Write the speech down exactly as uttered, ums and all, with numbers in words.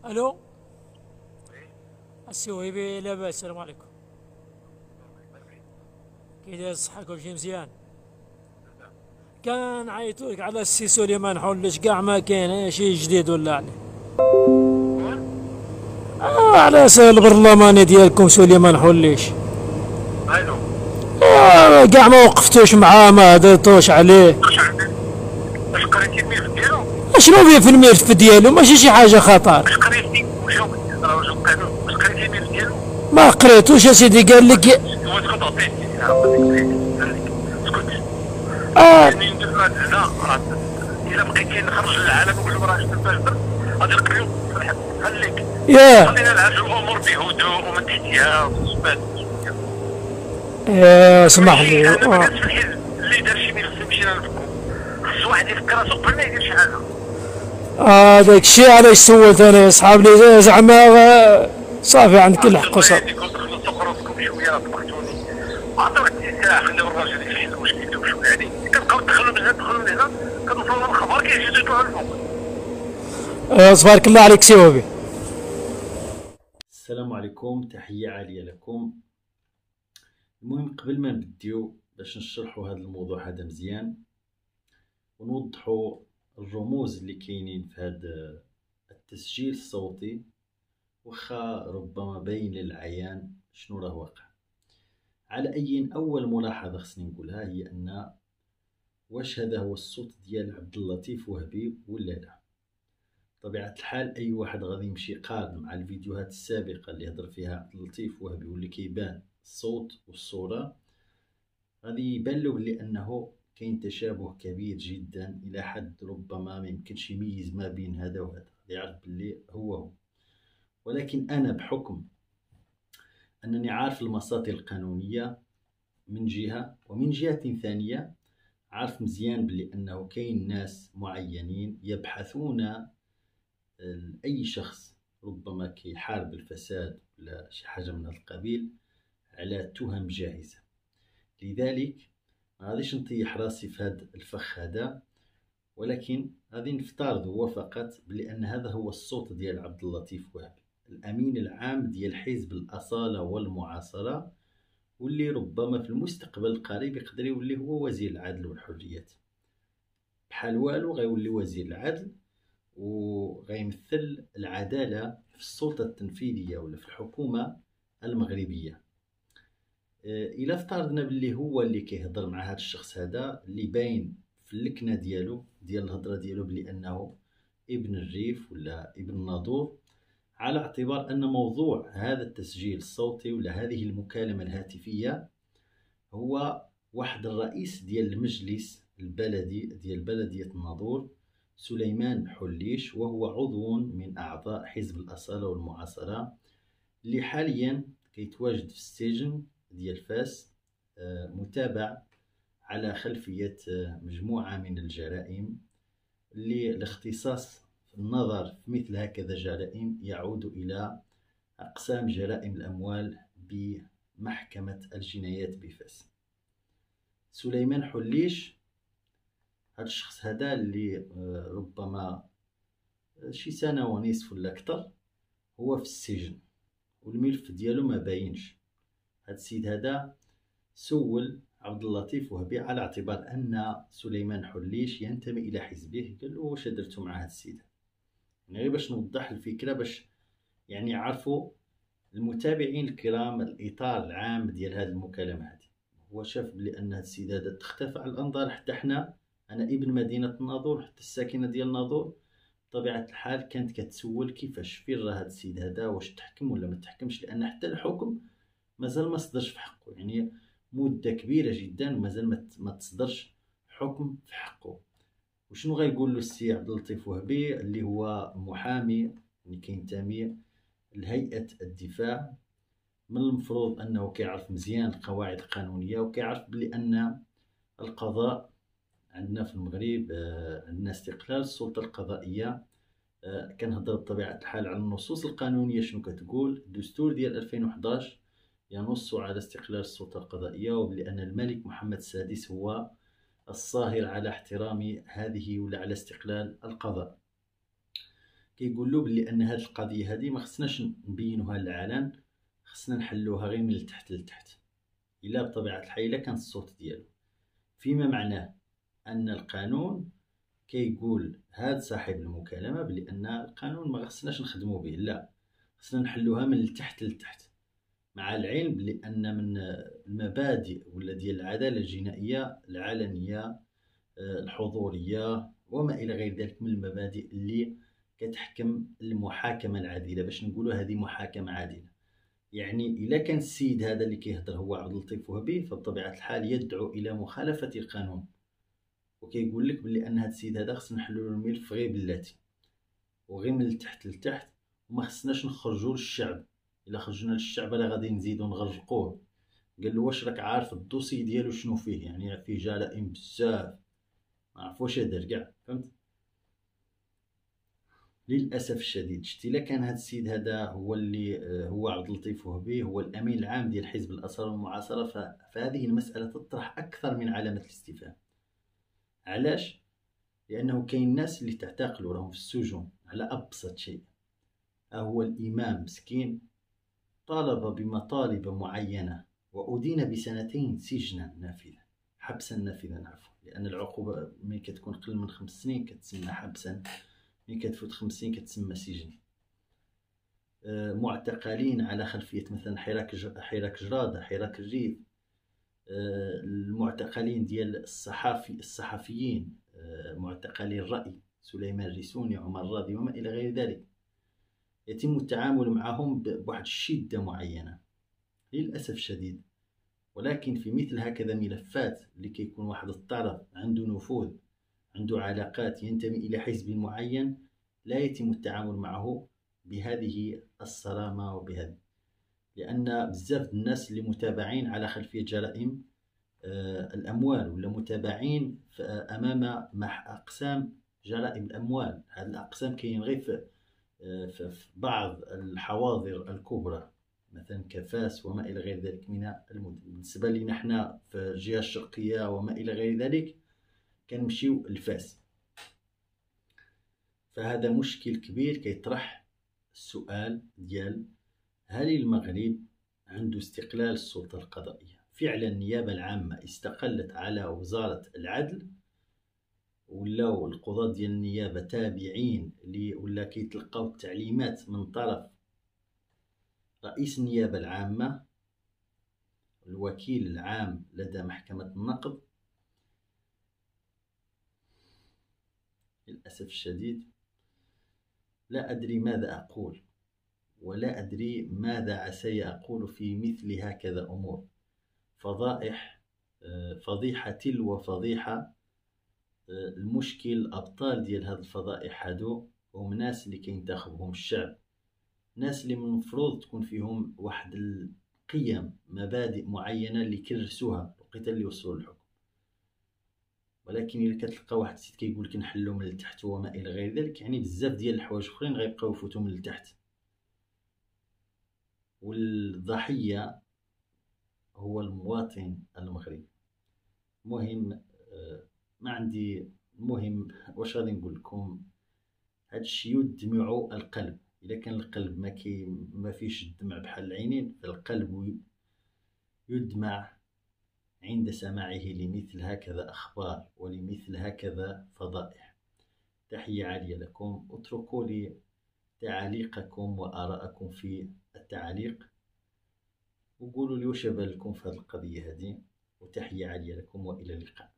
الو. وي. السي وهيبي لاباس؟ السلام عليكم. الله يبارك فيك. كي داير الصحة؟ كلشي مزيان؟ لله. كان عيطولك على السي سليمان حولش كاع ما كاين شي جديد ولا عليه؟ شكون؟ آه، على سال البرلماني ديالكم سليمان حوليش. الو. آه، كاع ما وقفتوش معاه، ما هدرتوش عليه. واش عندك؟ واش قريتي الملف ديالو؟ شنو فيه في الملف ديالو؟ ماشي شي حاجة خطر. واش قريتي واش هو راه واش القانون واش قريتي الملف ديالو؟ ما قريتوش يا سيدي، قال لك ي- هو اسكت عطيتي عطيتي اسكت. آه. يعني ندير هاد هنا راه الا بقيتي نخرج للعالم ونقول لهم راه شفت الفجر غادي نقيو في الحبس. خليك ياه. خلينا نعالجوا الامور بهدوء ومن تحتها وتثبات. آه، اسمح ماشي لي. انا ما كانش آه. في الحزب اللي دار شي ملف مشينا نفكو. خص واحد يفكر راسو قبل ما يدير شي حاجه. آه، داك الشيء علاش سولت انا يا صحاب لي زعما. آه، صافي عندك الحق الله وصافي. يهديكم تخلصوا راسكم شويه طبقتوني. عطوا اتساع خليو الراجل يحل مشكلته شويه يعني كنبقاو ندخلوا من هنا ندخلوا من هنا كنوصلوا للخبر كيجي يطلعوا الفوق. آه، تبارك الله عليك سي وهبي. السلام عليكم، تحية عالية لكم. المهم قبل ما نبديو باش نشرحوا هذا الموضوع هذا مزيان ونوضحوا الرموز اللي كاينين في هذا التسجيل الصوتي، وخا ربما باين للعيان شنو راه واقع. على أي أول ملاحظة خصني نقولها هي أن واش هذا هو الصوت ديال عبد اللطيف وهبي ولا لا. بطبيعة الحال أي واحد غادي يمشي يقارن مع الفيديوهات السابقة اللي هضر فيها عبد اللطيف وهبي واللي كيبان الصوت والصورة، غادي يبان له بلي أنه كاين تشابه كبير جدا إلى حد ربما ما يمكنش يميز ما بين هذا وهذا، يعرف بلي هو هو. ولكن أنا بحكم أنني عارف المساطر القانونية من جهة، ومن جهة ثانية عارف مزيان بلي أنه كاين ناس معينين يبحثون أي شخص ربما كيحارب الفساد ولا شي حاجة من هذا القبيل على تهم جاهزة. لذلك ما غاديش نطيح راسي في هذا الفخ هذا، ولكن غادي نفترض هو فقط بلي هذا هو الصوت ديال عبد اللطيف وهبي، الأمين العام ديال حزب الأصالة والمعاصرة، واللي ربما في المستقبل القريب يقدر يولي هو وزير العدل والحريات. بحال والو غيولي وزير العدل وغيمثل العدالة في السلطة التنفيذية ولا في الحكومة المغربية. إلا افترضنا باللي هو اللي كيهضر مع هذا الشخص هذا اللي باين في اللكنة ديالو ديال الهضرة ديالو بلي أنه ابن الريف ولا ابن الناظور، على اعتبار أن موضوع هذا التسجيل الصوتي ولا هذه المكالمة الهاتفية هو واحد الرئيس ديال المجلس البلدي ديال بلدية الناظور سليمان حليش، وهو عضو من أعضاء حزب الأصالة والمعاصرة اللي حاليا كيتواجد في السجن ديال فاس، متابع على خلفية مجموعة من الجرائم اللي الاختصاص في النظر في مثل هكذا جرائم يعود إلى أقسام جرائم الأموال بمحكمة الجنايات بفاس. سليمان حليش هذا الشخص هذا اللي ربما شي سنة ونصف ولا أكثر هو في السجن والملف ديالو ما باينش. هذا السيد هذا سول عبد اللطيف وهبي على اعتبار أن سليمان حليش ينتمي إلى حزبه، قال له واش درتو مع هذا السيد؟ يعني غير باش نوضح الفكرة باش يعني يعرفوا المتابعين الكرام الإطار العام ديال هذه المكالمة هذه. هو شاف بلي أن هذا السيد هذا تختفى على الأنظار، حتى حنا أنا ابن مدينة الناظور حتى الساكنة ديال الناظور بطبيعة الحال كانت كتسول كيفاش فين راه هذا السيد هذا، واش تحكم ولا ما تحكمش، لأن حتى الحكم مازال ما صدرش في حقه، يعني مدة كبيرة جدا ومازال ما تصدرش حكم في حقه. وشنو غيقول له السي عبد اللطيف وهبي اللي هو محامي اللي كينتمي لهيئة الدفاع، من المفروض أنه كيعرف مزيان القواعد القانونية وكيعرف بلي أن القضاء عندنا في المغرب عندنا استقلال السلطة القضائية. كنهضر بطبيعة الحال على النصوص القانونية شنو كتقول. الدستور ديال ألفين وحداش ينص على استقلال السلطة القضائية وبلي أن الملك محمد السادس هو الصاهر على احترام هذه ولا على استقلال القضاء. كيقول له بلي ان هذه القضيه هذه ما خصناش نبينوها للعلن، خصنا نحلوها غير من التحت للتحت، الا بطبيعه الحال الا كان الصوت ديالو، فيما معناه ان القانون كيقول هاد صاحب المكالمه بلي ان القانون ما خصناش نخدموا به، لا خصنا نحلوها من التحت للتحت، مع العلم بلي ان من المبادئ ولا ديال العداله الجنائيه العلنيه الحضوريه وما الى غير ذلك من المبادئ اللي كتحكم المحاكمه العادله، باش نقولوا هذه محاكمه عادله. يعني الا كان السيد هذا اللي كيهضر هو عبد اللطيف وهبي، فبطبيعه الحال يدعو الى مخالفه القانون، وكيقول لك بلي ان هذا السيد هذا خصنا نحلوا له الملف غير بلاتي وغير من التحت للتحت، وما خصناش نخرجوا للشعب، الا خرجنا للشعب راه غادي نزيدو نغرقوه. قال له واش راك عارف الدوسي ديالو شنو فيه؟ يعني فيه جرائم بزاف ما عرف واش دار كاع، فهمت؟ للاسف الشديد شتي الا كان هذا السيد هذا هو اللي هو عبد اللطيف وهبي هو الامين العام ديال حزب الاسرى والمعاصره، فهذه المساله تطرح اكثر من علامه الاستفهام. علاش؟ لانه كاين ناس اللي تعتقلوا راهم في السجون على ابسط شيء. هو الامام مسكين طالب بمطالب معينه وادين بسنتين سجنا نافذا، حبسا نافذا عفوا، لان العقوبه ملي كتكون قل من خمس سنين كتسمى حبسا، ملي كتفوت خمس سنين كتسمى سجن. أه معتقلين على خلفيه مثلا حراك حراك جراده، حراك الريف، أه المعتقلين ديال الصحافي الصحفيين، أه معتقلي الراي سليمان الريسوني، عمر الراضي وما الى غير ذلك، يتم التعامل معهم بواحد الشده معينه للاسف الشديد. ولكن في مثل هكذا ملفات اللي كيكون واحد الطرف عنده نفوذ، عنده علاقات، ينتمي إلى حزب معين، لا يتم التعامل معه بهذه الصرامة وبهذه، لأن بزاف الناس اللي متابعين على خلفية جرائم آه الأموال ولا متابعين أمام أقسام جرائم الأموال. هذه الأقسام كاين غير في, آه في بعض الحواضر الكبرى مثلا كفاس وما إلى غير ذلك من المدن. بالنسبة لنا حنا في الجهة الشرقية وما إلى غير ذلك كنمشيو لفاس. فهذا مشكل كبير كيطرح السؤال ديال هل المغرب عنده استقلال السلطة القضائية؟ فعلا النيابة العامة استقلت على وزارة العدل، ولاو القضاة ديال النيابة تابعين لي ولا كيتلقاو التعليمات من طرف رئيس النيابة العامة الوكيل العام لدى محكمة النقض؟ للأسف الشديد لا أدري ماذا أقول، ولا أدري ماذا عسى أقول في مثل هكذا أمور. فضائح، فضيحة تلو فضيحة. المشكل الأبطال ديال هذه الفضائح هادو هم ناس اللي كينتخبهم الشعب، ناس اللي من المفروض تكون فيهم واحد القيم، مبادئ معينة اللي كرسوها لقيت اللي وصلوا للحكم. ولكن الا كتلقى واحد السيد كيقول لك نحلو من التحت وما الى غير ذلك، يعني بزاف ديال الحوايج اخرين غيبقاو يفوتوا من التحت، والضحيه هو المواطن المغربي. المهم ما عندي، المهم واش غادي نقول لكم، هادشي يدمع القلب. اذا كان القلب ما كي ما فيش الدمع بحال العينين، فالقلب يدمع عند سماعه لمثل هكذا أخبار ولمثل هكذا فضائح. تحية عالية لكم. اتركوا لي تعليقكم وآراءكم في التعليق، وقولوا لي وش بالكم في هذه القضية هذه، وتحية عالية لكم وإلى اللقاء.